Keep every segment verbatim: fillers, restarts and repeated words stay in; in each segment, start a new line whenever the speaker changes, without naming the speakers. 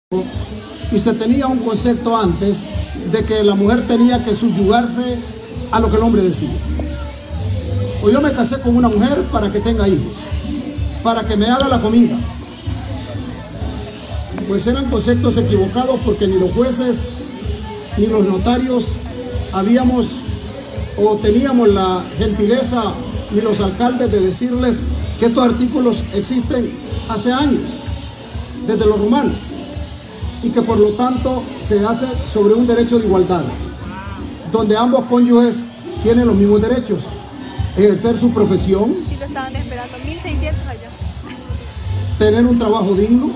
Y se tenía un concepto antes de que la mujer tenía que subyugarse a lo que el hombre decía. O yo me casé con una mujer para que tenga hijos, para que me haga la comida. Pues eran conceptos equivocados, porque ni los jueces ni los notarios habíamos o teníamos la gentileza, ni los alcaldes, de decirles que estos artículos existen hace años, desde los romanos, y que por lo tanto se hace sobre un derecho de igualdad, donde ambos cónyuges tienen los mismos derechos: ejercer su profesión,
sí, lo estaban esperando, mil seiscientos allá,
tener un trabajo digno,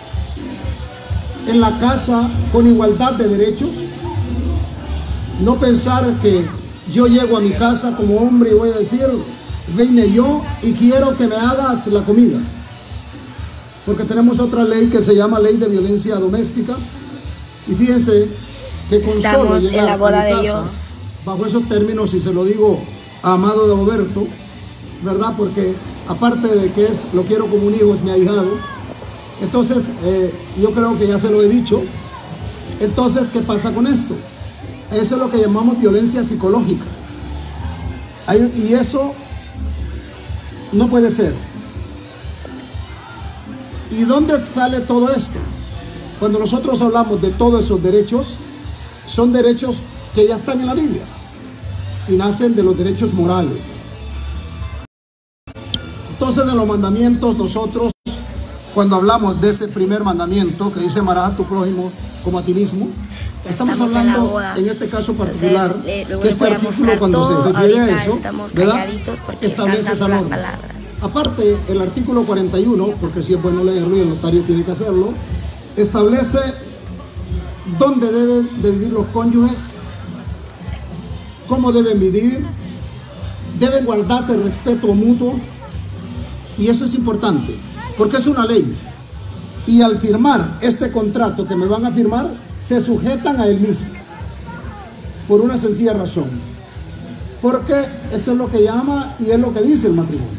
en la casa con igualdad de derechos, no pensar que yo llego a mi casa como hombre y voy a decir: vine yo y quiero que me hagas la comida. Porque tenemos otra ley que se llama Ley de Violencia Doméstica, y fíjense que con
Estamos
solo llegar
en la boda
a mi
de
casa,
Dios,
bajo esos términos, y se lo digo a Amado de Roberto, ¿verdad? Porque aparte de que es, lo quiero como un hijo, es mi ahijado. Entonces, eh, yo creo que ya se lo he dicho. Entonces, ¿qué pasa con esto? Eso es lo que llamamos violencia psicológica. Hay, y eso no puede ser. ¿Y dónde sale todo esto? Cuando nosotros hablamos de todos esos derechos, son derechos que ya están en la Biblia y nacen de los derechos morales. Entonces, en los mandamientos, nosotros, cuando hablamos de ese primer mandamiento que dice: amarás a tu prójimo como a ti mismo, estamos, estamos hablando en, en este caso particular. Entonces, eh, que este artículo, cuando se refiere a eso, ¿verdad?, establece esa norma. Aparte, el artículo cuarenta y uno, porque si es bueno leerlo y el notario tiene que hacerlo, establece dónde deben de vivir los cónyuges, cómo deben vivir, deben guardarse el respeto mutuo, y eso es importante, porque es una ley. Y al firmar este contrato que me van a firmar, se sujetan a él mismo, por una sencilla razón, porque eso es lo que llama y es lo que dice el matrimonio.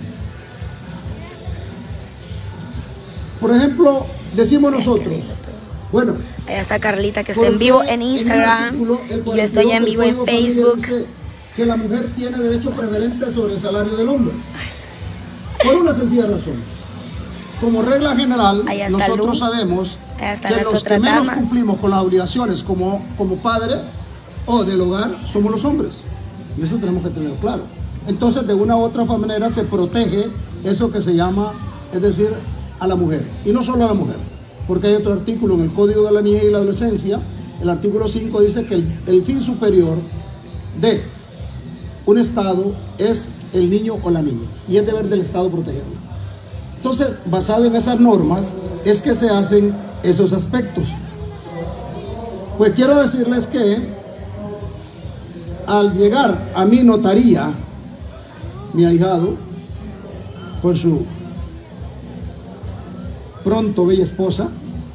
Por ejemplo, decimos nosotros, bueno,
allá está Carlita, que está en vivo en Instagram, en y yo estoy en vivo en Facebook.
Dice que la mujer tiene derecho preferente sobre el salario del hombre, por una sencilla razón. Como regla general, nosotros Lu. sabemos que los que menos damas. cumplimos con las obligaciones como, como padre o del hogar somos los hombres, y eso tenemos que tener claro. Entonces, de una u otra manera se protege eso que se llama, es decir, a la mujer, y no solo a la mujer, porque hay otro artículo en el Código de la Niñez y la Adolescencia. El artículo cinco dice que el, el fin superior de un Estado es el niño o la niña, y es deber del Estado protegerla. Entonces, basado en esas normas, es que se hacen esos aspectos. Pues quiero decirles que al llegar a mi notaría, mi ahijado, con su pronto bella esposa,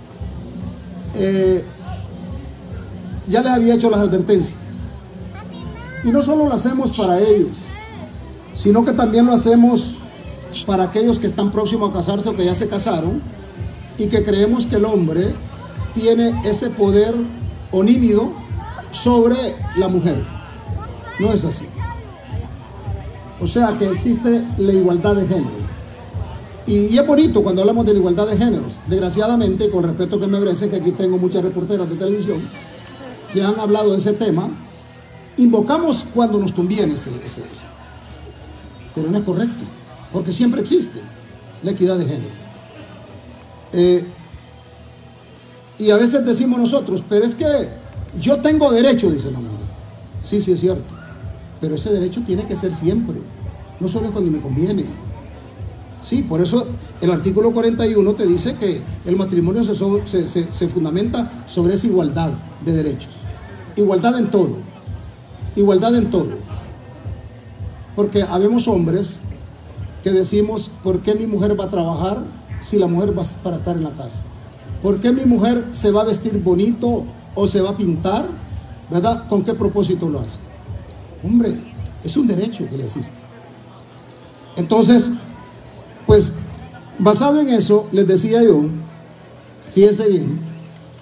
eh, ya les había hecho las advertencias. Y no solo lo hacemos para ellos, sino que también lo hacemos para aquellos que están próximos a casarse o que ya se casaron, y que creemos que el hombre tiene ese poder onímido sobre la mujer. No es así. O sea que existe la igualdad de género. Y, y es bonito cuando hablamos de la igualdad de géneros. Desgraciadamente, con respeto que me merece, que aquí tengo muchas reporteras de televisión que han hablado de ese tema, invocamos cuando nos conviene ese, ese, eso. Pero no es correcto, porque siempre existe la equidad de género. Eh, y a veces decimos nosotros: pero es que yo tengo derecho, dice la mujer. Sí, sí es cierto, pero ese derecho tiene que ser siempre, no solo cuando me conviene. Sí, por eso el artículo cuarenta y uno te dice que el matrimonio se, se, se, se fundamenta sobre esa igualdad de derechos. Igualdad en todo, igualdad en todo. Porque habemos hombres que decimos: ¿por qué mi mujer va a trabajar si la mujer va para estar en la casa? ¿Por qué mi mujer se va a vestir bonito o se va a pintar? ¿Verdad? ¿Con qué propósito lo hace? Hombre, es un derecho que le existe. Entonces, pues, basado en eso, les decía yo, fíjense bien,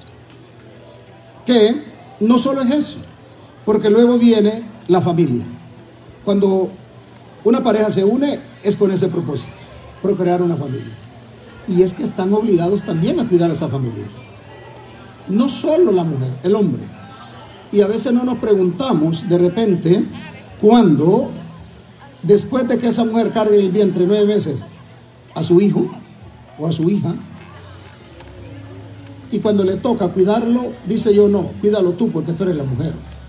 que no solo es eso, porque luego viene la familia. Cuando una pareja se une es con ese propósito, procrear una familia. Y es que están obligados también a cuidar a esa familia. No solo la mujer, el hombre. Y a veces no nos preguntamos de repente cuando, después de que esa mujer cargue el vientre nueve meses a su hijo o a su hija, y cuando le toca cuidarlo, dice yo no, cuídalo tú porque tú eres la mujer.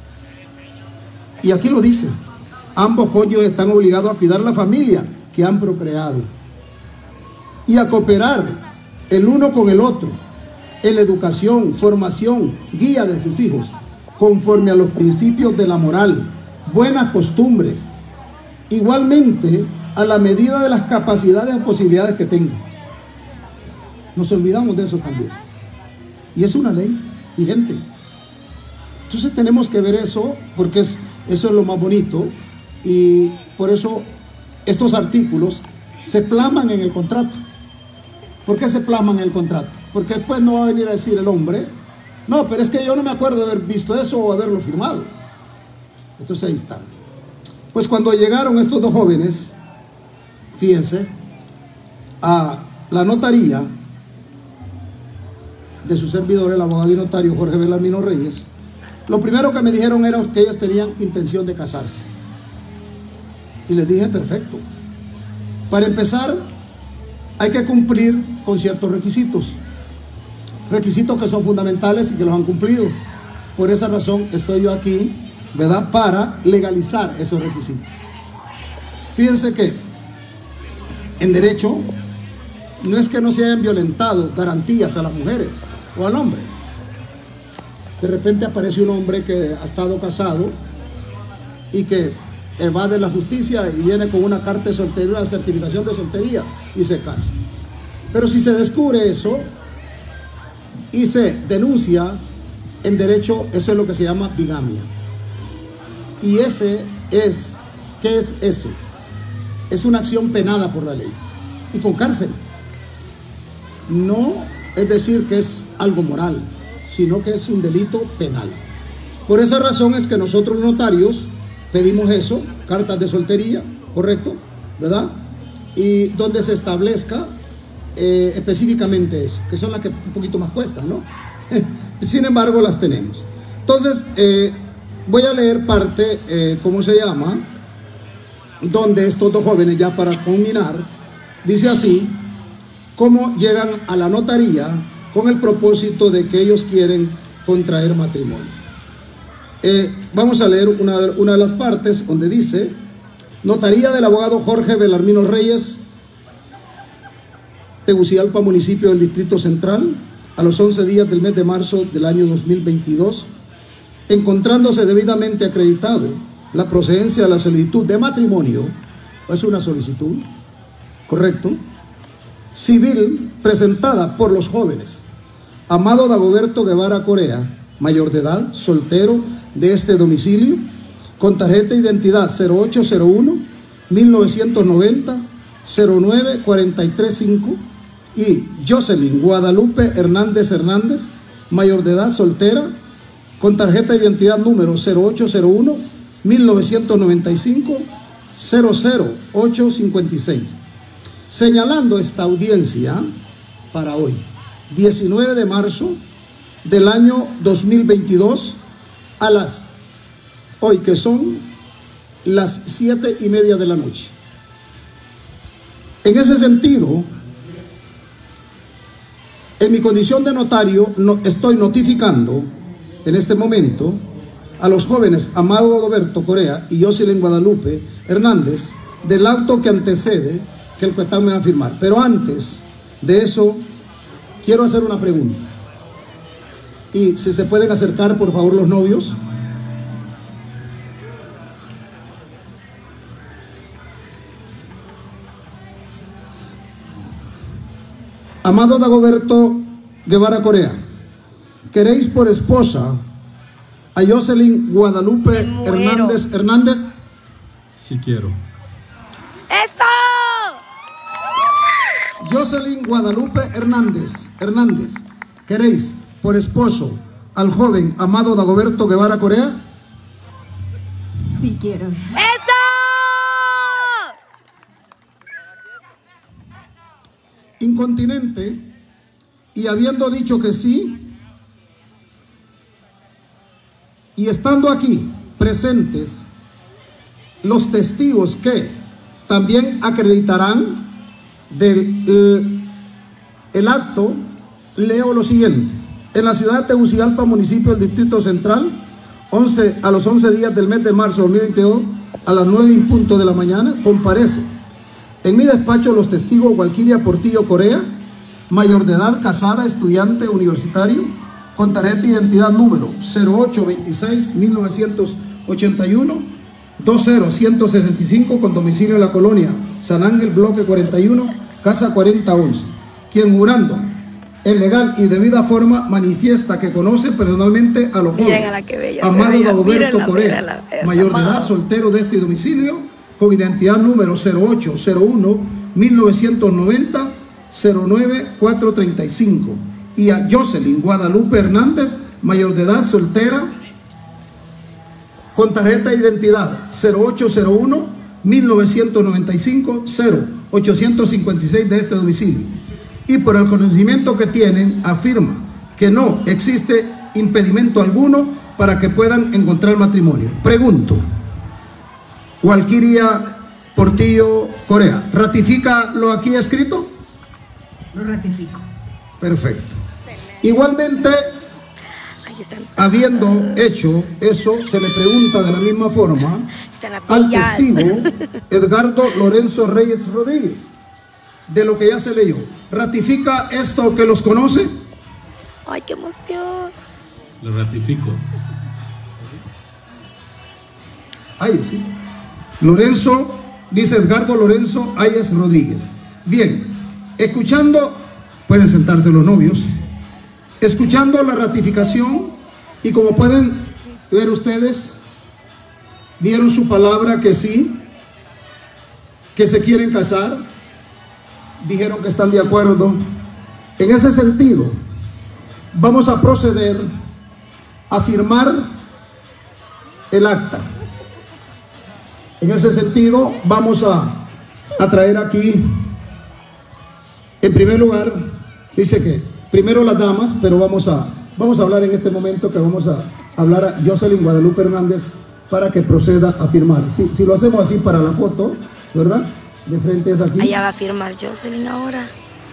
Y aquí lo dice, ambos cónyuges están obligados a cuidar la familia que han procreado y a cooperar el uno con el otro en la educación, formación, guía de sus hijos, conforme a los principios de la moral, buenas costumbres, igualmente a la medida de las capacidades o posibilidades que tengan. Nos olvidamos de eso también. Y es una ley vigente. Entonces tenemos que ver eso, porque es, eso es lo más bonito, y por eso estos artículos se plasman en el contrato. ¿Por qué se plasman en el contrato? Porque después no va a venir a decir el hombre, no, pero es que yo no me acuerdo de haber visto eso o haberlo firmado. Entonces ahí están. Pues cuando llegaron estos dos jóvenes, fíjense, a la notaría de su servidor, el abogado y notario Jorge Belarmino Reyes, lo primero que me dijeron era que ellas tenían intención de casarse. Y les dije, perfecto. Para empezar, hay que cumplir con ciertos requisitos. Requisitos que son fundamentales y que los han cumplido. Por esa razón estoy yo aquí, ¿verdad?, para legalizar esos requisitos. Fíjense que en derecho no es que no se hayan violentado garantías a las mujeres o al hombre. De repente aparece un hombre que ha estado casado y que evade la justicia y viene con una carta de soltería, una certificación de soltería y se casa. Pero si se descubre eso y se denuncia en derecho, eso es lo que se llama bigamia. Y ese es, ¿qué es eso? Es una acción penada por la ley y con cárcel. No es decir que es algo moral, sino que es un delito penal. Por esa razón es que nosotros los notarios pedimos eso, cartas de soltería, correcto, ¿verdad? Y donde se establezca eh, específicamente eso, que son las que un poquito más cuestan, ¿no? Sin embargo, las tenemos. Entonces, eh, voy a leer parte, eh, ¿cómo se llama?, donde estos dos jóvenes, ya para culminar, dice así, cómo llegan a la notaría con el propósito de que ellos quieren contraer matrimonio. Eh, vamos a leer una, una de las partes donde dice: notaría del abogado Jorge Belarmino Reyes, Tegucigalpa, municipio del Distrito Central, a los once días del mes de marzo del año dos mil veintidós, encontrándose debidamente acreditado la procedencia de la solicitud de matrimonio, es una solicitud, correcto, civil, presentada por los jóvenes Amado Dagoberto Guevara Corea, mayor de edad, soltero, de este domicilio, con tarjeta de identidad cero ocho cero uno mil novecientos noventa cero nueve cuatro tres cinco, y Jocelyn Guadalupe Hernández Hernández, mayor de edad, soltera, con tarjeta de identidad número cero ocho cero uno mil novecientos noventa y cinco cero cero ocho cinco seis, señalando esta audiencia para hoy, diecinueve de marzo del año dos mil veintidós, a las, hoy que son las siete y media de la noche. En ese sentido, en mi condición de notario, no, estoy notificando en este momento a los jóvenes Amado Dagoberto Corea y Jocelyn Guadalupe Hernández del acto que antecede que el cuetán me va a firmar. Pero antes de eso, quiero hacer una pregunta. Y si se pueden acercar, por favor, los novios. Amado Dagoberto Guevara Corea, ¿queréis por esposa a Jocelyn Guadalupe Hernández Hernández?
Sí quiero.
¡Eso!
Jocelyn Guadalupe Hernández Hernández, ¿queréis por esposo al joven Amado Dagoberto Guevara Corea?
Sí quiero.
¡Eso!
Incontinente, y habiendo dicho que sí, y estando aquí presentes los testigos que también acreditarán del el, el acto, leo lo siguiente. En la ciudad de Tegucigalpa, municipio del Distrito Central, once, a los once días del mes de marzo de dos mil veintidós, a las nueve en punto de la mañana, comparece en mi despacho los testigos Walkiria Portillo Corea, mayor de edad, casada, estudiante universitario, con tarjeta de identidad número cero ocho veintiséis mil novecientos ochenta y uno, veinte ciento sesenta y cinco, con domicilio en la colonia San Ángel, bloque cuarenta y uno, casa cuarenta once, quien jurando en legal y debida forma manifiesta que conoce personalmente a los jóvenes Amado Dagoberto Corea, mayor de edad, soltero de este domicilio, con identidad número cero ocho cero uno mil novecientos noventa, cero nueve cuatrocientos treinta y cinco, y a Jocelyn Guadalupe Hernández, mayor de edad, soltera, con tarjeta de identidad cero ocho cero uno mil novecientos noventa y cinco, cero ochocientos cincuenta y seis de este domicilio, y por el conocimiento que tienen, afirma que no existe impedimento alguno para que puedan encontrar matrimonio. Pregunto, Walkiria Portillo Corea, ¿ratifica lo aquí escrito?
Lo ratifico.
Perfecto. Igualmente, habiendo hecho eso, se le pregunta de la misma forma al testigo Edgardo Lorenzo Reyes Rodríguez, de lo que ya se leyó. ¿Ratifica esto que los conoce?
¡Ay, qué emoción!
Lo ratifico.
Ahí sí. Lorenzo, dice Edgardo Lorenzo Ayes Rodríguez. Bien, escuchando, pueden sentarse los novios, escuchando la ratificación, y como pueden ver ustedes, dieron su palabra que sí, que se quieren casar, dijeron que están de acuerdo. En ese sentido, vamos a proceder a firmar el acta. En ese sentido, vamos a, a traer aquí, en primer lugar, dice que primero las damas, pero vamos a, vamos a hablar en este momento que vamos a hablar a Jocelyn Guadalupe Hernández para que proceda a firmar. Si, si lo hacemos así para la foto, ¿verdad? De frente es aquí.
Allá va a firmar Jocelyn ahora.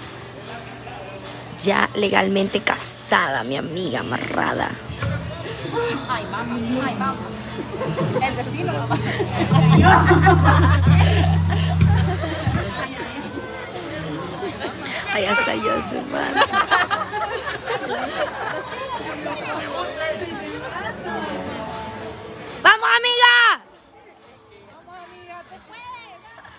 Ya legalmente casada, mi amiga, amarrada.
Ay, mami, ay, vamos. El destino lo va.
Allá está Jocelyn. ¡Vamos, amiga! ¡Vamos, amiga! ¡Te puedes!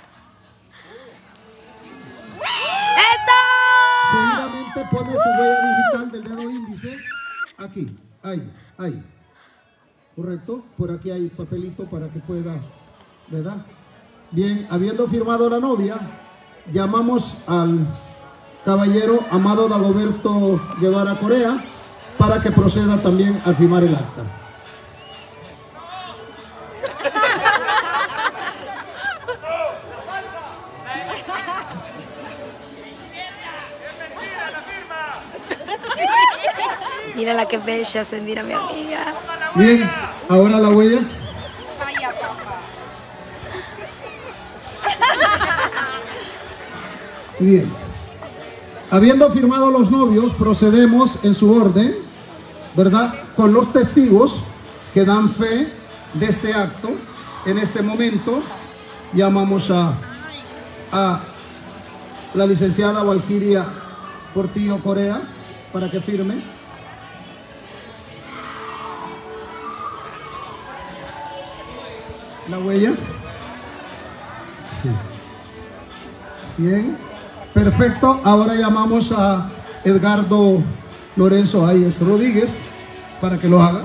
¡Esto!
Seguidamente pone su huella digital del dedo índice aquí, ahí, ahí. ¿Correcto? Por aquí hay papelito para que pueda, ¿verdad? Bien, habiendo firmado la novia, llamamos al caballero Amado Dagoberto Guevara Corea para que proceda también a firmar el acta.
Mira la que bella se mira, mi amiga.
Bien, ahora la huella.
Vaya, papá.
Bien. Habiendo firmado los novios, procedemos en su orden, ¿verdad? Con los testigos que dan fe de este acto. En este momento llamamos a, a la licenciada Walkiria Portillo Corea para que firme. La huella. Sí. Bien. Perfecto. Ahora llamamos a Edgardo Lorenzo Ayes Rodríguez para que lo haga.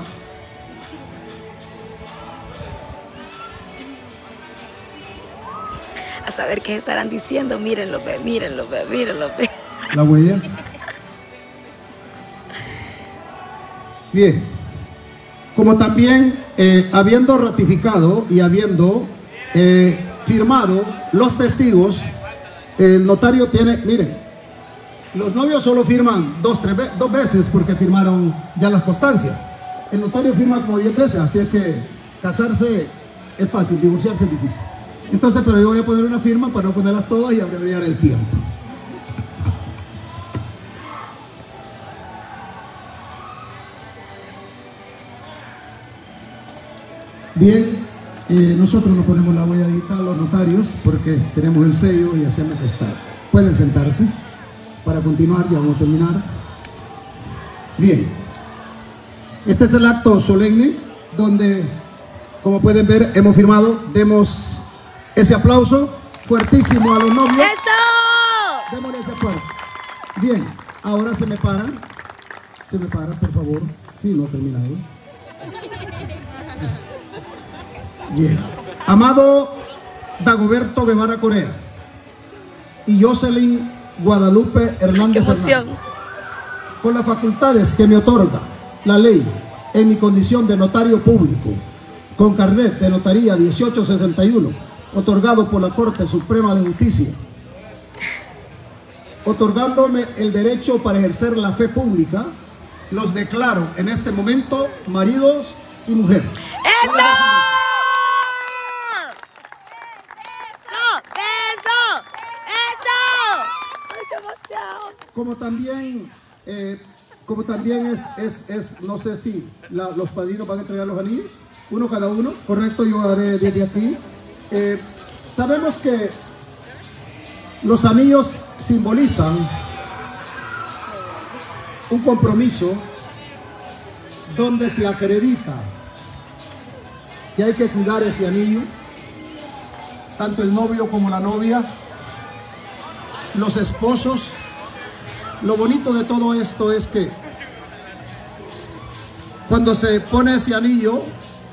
A saber qué estarán diciendo. Mírenlo, ve, mírenlo, ve, mírenlo, ve.
La huella. Bien, como también eh, habiendo ratificado y habiendo eh, firmado los testigos, el notario tiene, miren, los novios solo firman dos, tres, dos veces porque firmaron ya las constancias. El notario firma como diez veces, así es que casarse es fácil, divorciarse es difícil. Entonces, pero yo voy a poner una firma para no ponerlas todas y abreviar el tiempo. Bien, eh, nosotros nos ponemos la huelladita a los notarios porque tenemos el sello y hacemos constar. Pueden sentarse para continuar, ya vamos a terminar. Bien, este es el acto solemne donde, como pueden ver, hemos firmado. Demos ese aplauso fuertísimo a los novios.
¡Eso!
Démosle ese aplauso. Bien, ahora se me paran. Se me paran, por favor. Sí, no he terminado. Bien. Amado Dagoberto Guevara Corea y Jocelyn Guadalupe Hernández Hernández, con las facultades que me otorga la ley en mi condición de notario público, con carnet de notaría dieciocho sesenta y uno, otorgado por la Corte Suprema de Justicia, otorgándome el derecho para ejercer la fe pública, los declaro en este momento maridos y mujeres.
¡Eso! ¡Eso! ¡Eso! ¡Ay, qué emoción!
Como también, eh, como también es, es, es, no sé si la, los padrinos van a entregar los anillos, uno cada uno, correcto, yo haré desde aquí. Eh, sabemos que los anillos simbolizan un compromiso donde se acredita que hay que cuidar ese anillo, tanto el novio como la novia, los esposos. Lo bonito de todo esto es que cuando se pone ese anillo,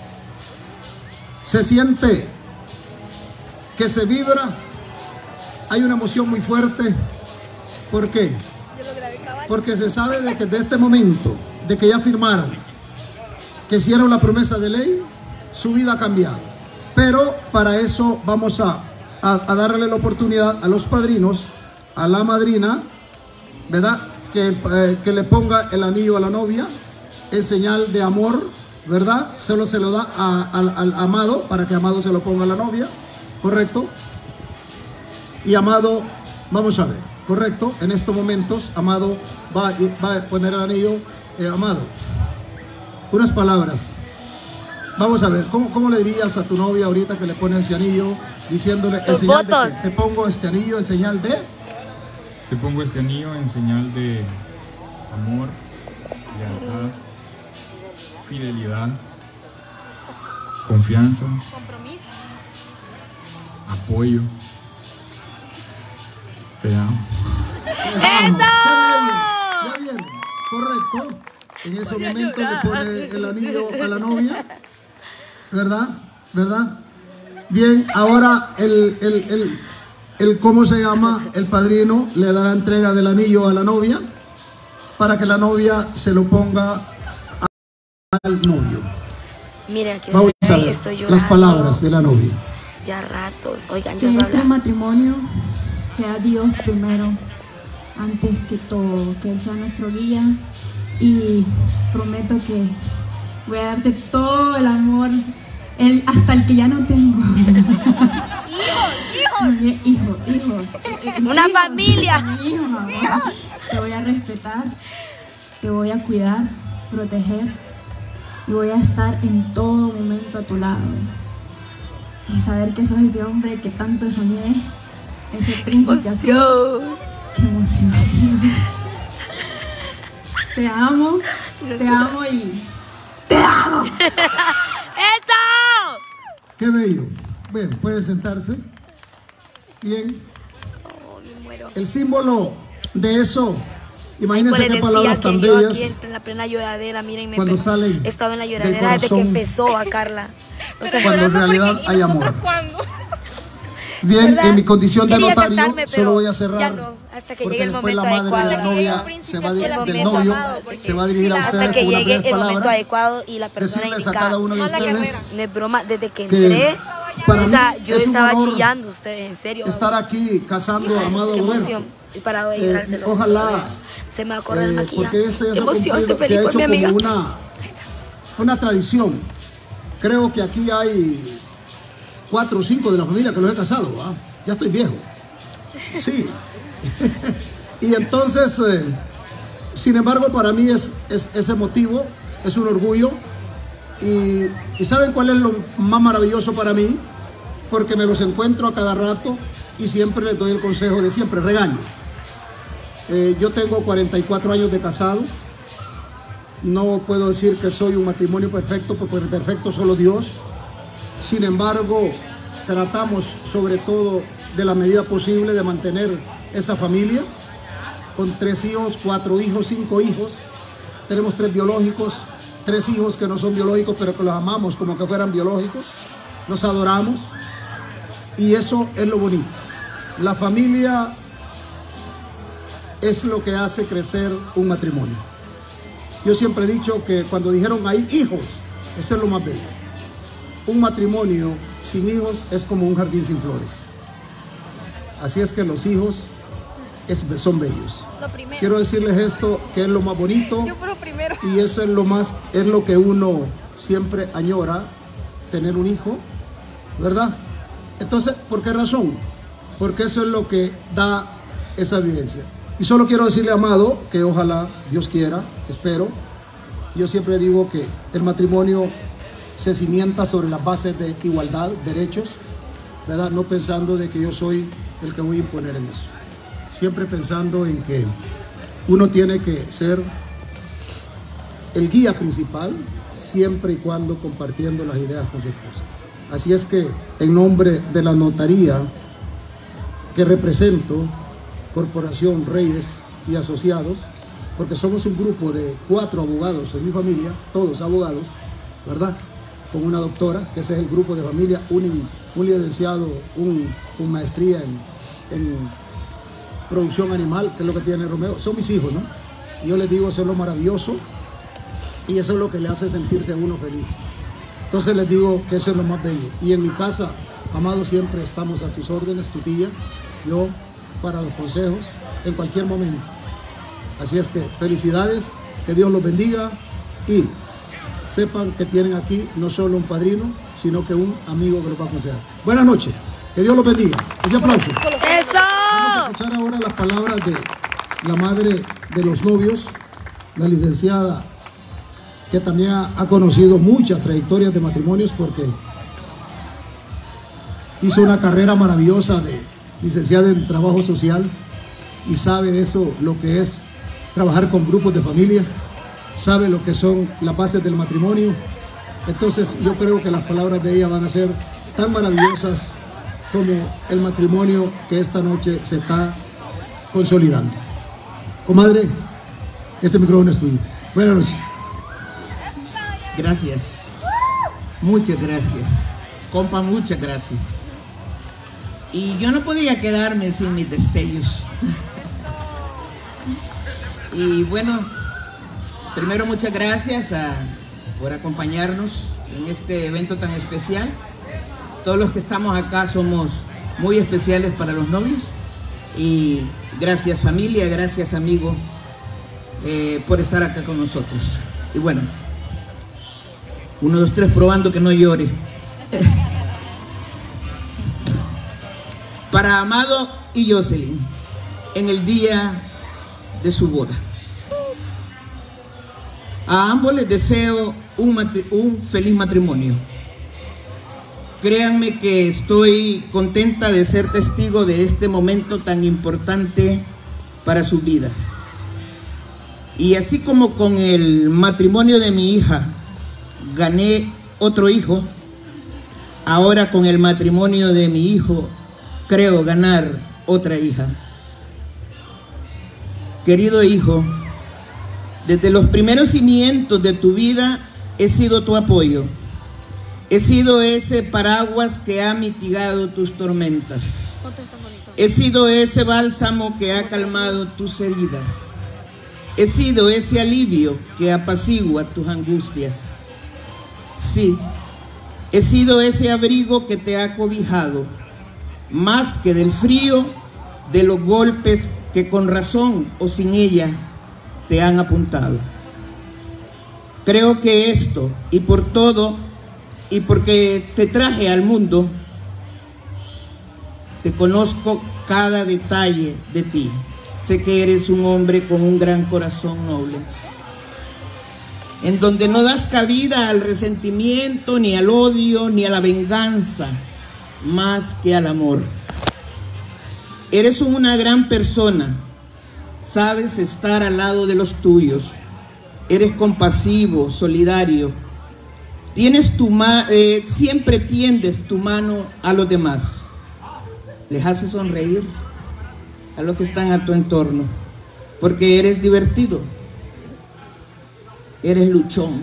se siente que se vibra, hay una emoción muy fuerte. ¿Por qué? Porque se sabe de que desde este momento, de que ya firmaron, que hicieron la promesa de ley, su vida ha cambiado. Pero para eso vamos a, a, a darle la oportunidad a los padrinos, a la madrina, ¿verdad? Que, eh, que le ponga el anillo a la novia en señal de amor, ¿verdad? Solo se lo da a, a, al amado, para que amado se lo ponga a la novia, ¿correcto? Y amado, vamos a ver, ¿correcto? En estos momentos, amado va, va a poner el anillo. eh, amado, unas palabras. Vamos a ver, ¿cómo, ¿cómo le dirías a tu novia ahorita que le pone ese anillo, diciéndole en señal de que te pongo este anillo en señal de...
Te pongo este anillo en señal de amor, lealtad, fidelidad, confianza,
Compromiso.
apoyo. Te amo.
¡Eso! Ya vieron, correcto. En ese momento le pone el anillo a la novia, ¿verdad? ¿Verdad? Bien, ahora el, el, el, el, ¿cómo se llama? El padrino le dará entrega del anillo a la novia para que la novia se lo ponga al novio.
Miren, aquí
vamos a ver
estoy
las palabras de la novia.
Ya ratos, oigan,
Que
yo
nuestro matrimonio sea Dios primero, antes que todo, que Él sea nuestro guía, y prometo que voy a darte todo el amor, el, hasta el que ya no tengo.
Hijos,
hijos, hijos,
Una
hijos,
familia.
Hijos, amor. Te voy a respetar, te voy a cuidar, proteger, y voy a estar en todo momento a tu lado. Y saber que sos ese hombre que tanto soñé, ese príncipe azul. Qué emoción. Te amo, te amo y te amo.
¡Eso!
Qué bello. Bien, puede sentarse. Bien.
Oh, me muero.
El símbolo de eso, imagínense
Ay,
qué
pues
palabras
decía
tan
que yo
bellas.
aquí en la plena lloradera, miren, me
Cuando
pe-
salen
estaba en la
del
lloradera desde que
corazón.
empezó a Carla. O sea,
Cuando en realidad hay amor.
¿Cuándo?
Bien,
¿verdad?
en mi condición de
Quería
notario,
casarme, pero
solo voy a
ya
cerrar
no, Hasta que
porque
llegue el
después la
momento
madre de la
adecuado.
novia se va, del novio se va a dirigir a
Hasta
ustedes
que
con unas
llegue
breves
el momento
palabras,
adecuado y la persona
decirles a
indicada.
cada uno de ustedes
No es broma, desde que
que
entré,
para
o sea,
mí
yo
es un
estaba
honor
chillando, ustedes, en serio.
estar aquí casando a Amado
Qué
Alberto.
emoción. Y para hoy,
Eh, ojalá,
se me acordó el
eh,
maquillaje.
porque esto ya
Qué
se ha,
emoción,
cumplido,
estoy
se ha
feliz
hecho
por mi amiga.
como una, una tradición. Creo que aquí hay cuatro o cinco de la familia que los he casado, ¿ah? Ya estoy viejo. Sí. Y entonces, eh, sin embargo, para mí es, es, es emotivo, es un orgullo. Y, y ¿saben cuál es lo más maravilloso para mí? Porque me los encuentro a cada rato y siempre les doy el consejo de siempre, regaño. Eh, yo tengo cuarenta y cuatro años de casado. No puedo decir que soy un matrimonio perfecto, porque perfecto solo Dios. Sin embargo, tratamos sobre todo de la medida posible de mantener esa familia con tres hijos, cuatro hijos, cinco hijos. Tenemos tres biológicos, tres hijos que no son biológicos, pero que los amamos como que fueran biológicos. Los adoramos y eso es lo bonito. La familia es lo que hace crecer un matrimonio. Yo siempre he dicho que cuando dijeron hay hijos, eso es lo más bello. Un matrimonio sin hijos es como un jardín sin flores. Así es que los hijos es, son bellos. Quiero decirles esto, que es lo más bonito. Y eso es lo más, es lo que uno siempre añora, tener un hijo, ¿verdad? Entonces, ¿por qué razón? Porque eso es lo que da esa vivencia. Y solo quiero decirle, Amado, que ojalá, Dios quiera, espero. Yo siempre digo que el matrimonio se cimienta sobre las bases de igualdad, derechos, ¿verdad? No pensando de que yo soy el que voy a imponer en eso. Siempre pensando en que uno tiene que ser el guía principal, siempre y cuando compartiendo las ideas con su esposa. Así es que, en nombre de la notaría que represento, Corporación Reyes y Asociados, porque somos un grupo de cuatro abogados en mi familia, todos abogados, ¿verdad? Con una doctora, que ese es el grupo de familia, un, un licenciado, un, un maestría en, en producción animal, que es lo que tiene Romeo. Son mis hijos, ¿no? Y yo les digo, eso es lo maravilloso y eso es lo que le hace sentirse a uno feliz. Entonces les digo que eso es lo más bello. Y en mi casa, Amado, siempre estamos a tus órdenes, tu tía, yo, para los consejos, en cualquier momento. Así es que felicidades, que Dios los bendiga y sepan que tienen aquí no solo un padrino, sino que un amigo que los va a aconsejar. Buenas noches, que Dios los bendiga. Ese aplauso.
¡Eso!
Vamos a escuchar ahora las palabras de la madre de los novios, la licenciada, que también ha, ha conocido muchas trayectorias de matrimonios porque hizo una carrera maravillosa de licenciada en trabajo social y sabe de eso, lo que es trabajar con grupos de familia, sabe lo que son las bases del matrimonio. Entonces yo creo que las palabras de ella van a ser tan maravillosas como el matrimonio que esta noche se está consolidando. Comadre, este micrófono es tuyo. Buenas noches.
Gracias, muchas gracias, compa, muchas gracias. Y yo no podía quedarme sin mis destellos. Y bueno, primero muchas gracias a, por acompañarnos en este evento tan especial. Todos los que estamos acá somos muy especiales para los novios. Y gracias familia, gracias amigos, eh, por estar acá con nosotros. Y bueno, uno, dos, tres, probando que no llore. Para Amado y Jocelyn, en el día de su boda. A ambos les deseo un, un feliz matrimonio. Créanme que estoy contenta de ser testigo de este momento tan importante para sus vidas. Y así como con el matrimonio de mi hija gané otro hijo, ahora con el matrimonio de mi hijo creo ganar otra hija. Querido hijo, desde los primeros cimientos de tu vida he sido tu apoyo He sido ese paraguas que ha mitigado tus tormentas. He sido ese bálsamo que ha calmado tus heridas. He sido ese alivio que apacigua tus angustias. Sí, he sido ese abrigo que te ha cobijado, más que del frío, de los golpes que con razón o sin ella te han apuntado. Creo que esto, y por todo, y porque te traje al mundo, te conozco cada detalle de ti. Sé que eres un hombre con un gran corazón noble, en donde no das cabida al resentimiento, ni al odio, ni a la venganza, más que al amor. Eres una gran persona, sabes estar al lado de los tuyos, eres compasivo, solidario, tienes tu ma eh, siempre tiendes tu mano a los demás, les haces sonreír a los que están a tu entorno, porque eres divertido, eres luchón,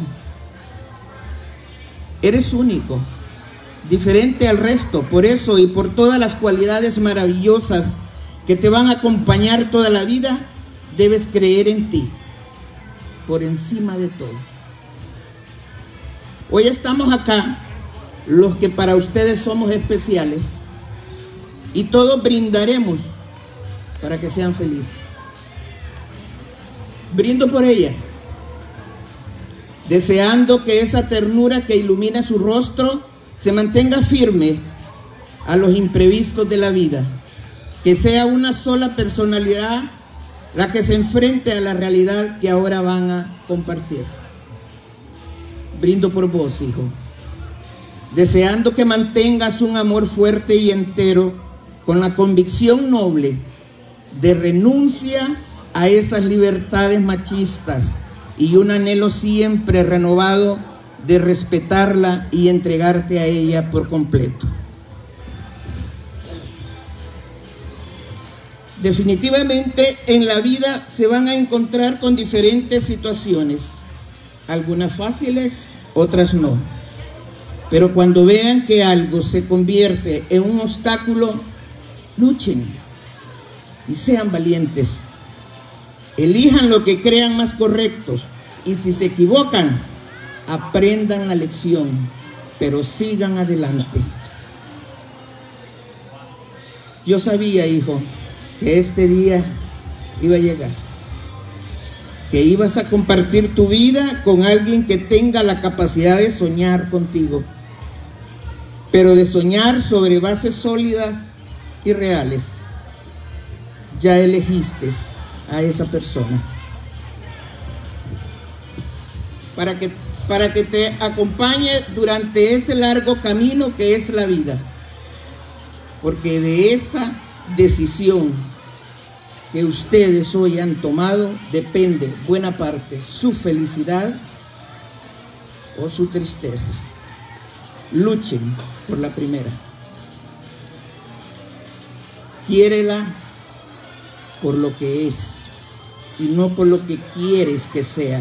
eres único, diferente al resto. Por eso y por todas las cualidades maravillosas que te van a acompañar toda la vida, debes creer en ti por encima de todo. Hoy estamos acá los que para ustedes somos especiales, y todos brindaremos para que sean felices. Brindo por ella, deseando que esa ternura que ilumina su rostro se mantenga firme a los imprevistos de la vida, que sea una sola personalidad la que se enfrente a la realidad que ahora van a compartir. Brindo por vos, hijo, deseando que mantengas un amor fuerte y entero, con la convicción noble de renuncia a esas libertades machistas y un anhelo siempre renovado de respetarla y entregarte a ella por completo. Definitivamente en la vida se van a encontrar con diferentes situaciones, algunas fáciles, otras no. Pero cuando vean que algo se convierte en un obstáculo, luchen y sean valientes. Elijan lo que crean más correctos, y si se equivocan, aprendan la lección, pero sigan adelante. Yo sabía, hijo, que este día iba a llegar, que ibas a compartir tu vida con alguien que tenga la capacidad de soñar contigo, pero de soñar sobre bases sólidas y reales. Ya elegiste a esa persona para que, para que te acompañe durante ese largo camino que es la vida, porque de esa decisión que ustedes hoy han tomado depende buena parte su felicidad o su tristeza. Luchen por la primera. Quiérela por lo que es y no por lo que quieres que sea.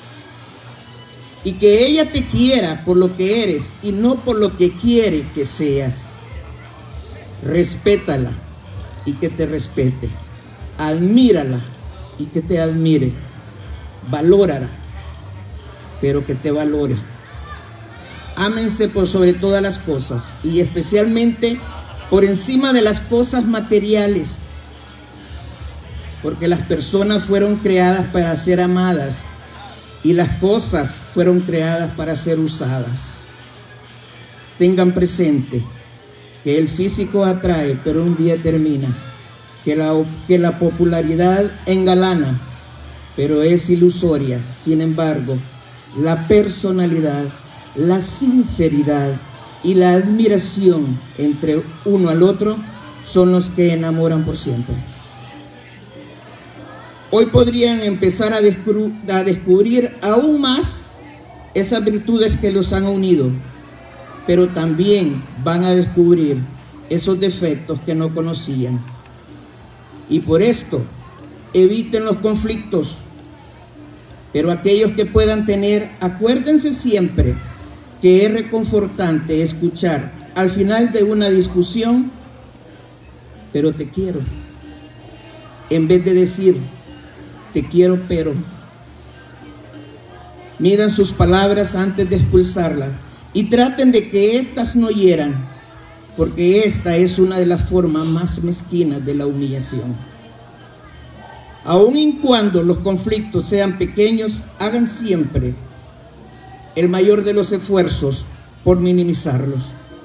Y que ella te quiera por lo que eres y no por lo que quiere que seas. Respétala y que te respete. Admírala y que te admire. Valórala, pero que te valore. Ámense por sobre todas las cosas, y especialmente por encima de las cosas materiales, porque las personas fueron creadas para ser amadas y las cosas fueron creadas para ser usadas. Tengan presente que el físico atrae, pero un día termina, que la, que la popularidad engalana, pero es ilusoria. Sin embargo, la personalidad, la sinceridad y la admiración entre uno al otro son los que enamoran por siempre. Hoy podrían empezar a, descubrir, a descubrir aún más esas virtudes que los han unido, pero también van a descubrir esos defectos que no conocían. Y por esto, eviten los conflictos, pero aquellos que puedan tener, acuérdense siempre que es reconfortante escuchar al final de una discusión, pero te quiero, en vez de decir, te quiero pero. Midan sus palabras antes de expulsarlas y traten de que éstas no hieran, porque esta es una de las formas más mezquinas de la humillación. Aun y cuando los conflictos sean pequeños, hagan siempre el mayor de los esfuerzos por minimizarlos,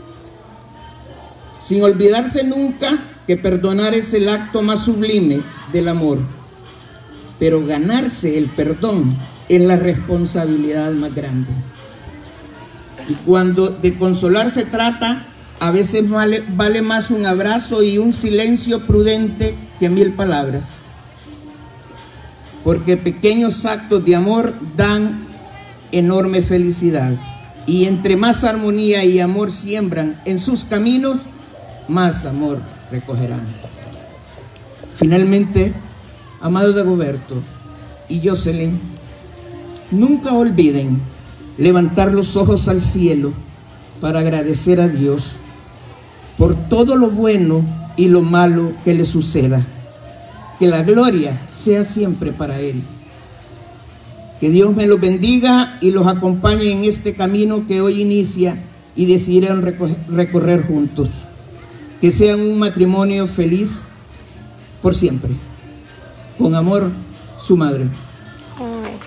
sin olvidarse nunca que perdonar es el acto más sublime del amor, pero ganarse el perdón es la responsabilidad más grande. Y cuando de consolar se trata, a veces vale, vale más un abrazo y un silencio prudente que mil palabras, porque pequeños actos de amor dan enorme felicidad, y entre más armonía y amor siembran en sus caminos, más amor recogerán. Finalmente, amado Dagoberto y Jocelyn, nunca olviden levantar los ojos al cielo para agradecer a Dios por todo lo bueno y lo malo que le suceda. Que la gloria sea siempre para Él. Que Dios me los bendiga y los acompañe en este camino que hoy inicia y decidirán recorrer juntos. Que sean un matrimonio feliz por siempre. Con amor, su madre.
Ay.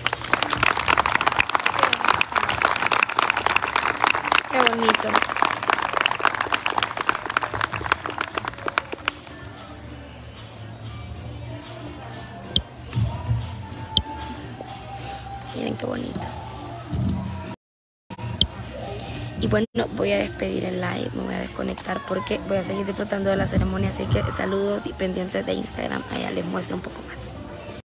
Qué bonito. Miren qué bonito. Y bueno, voy a despedir el live, me voy a desconectar porque voy a seguir disfrutando de la ceremonia, así que saludos y pendientes de Instagram, allá les muestro un poco más.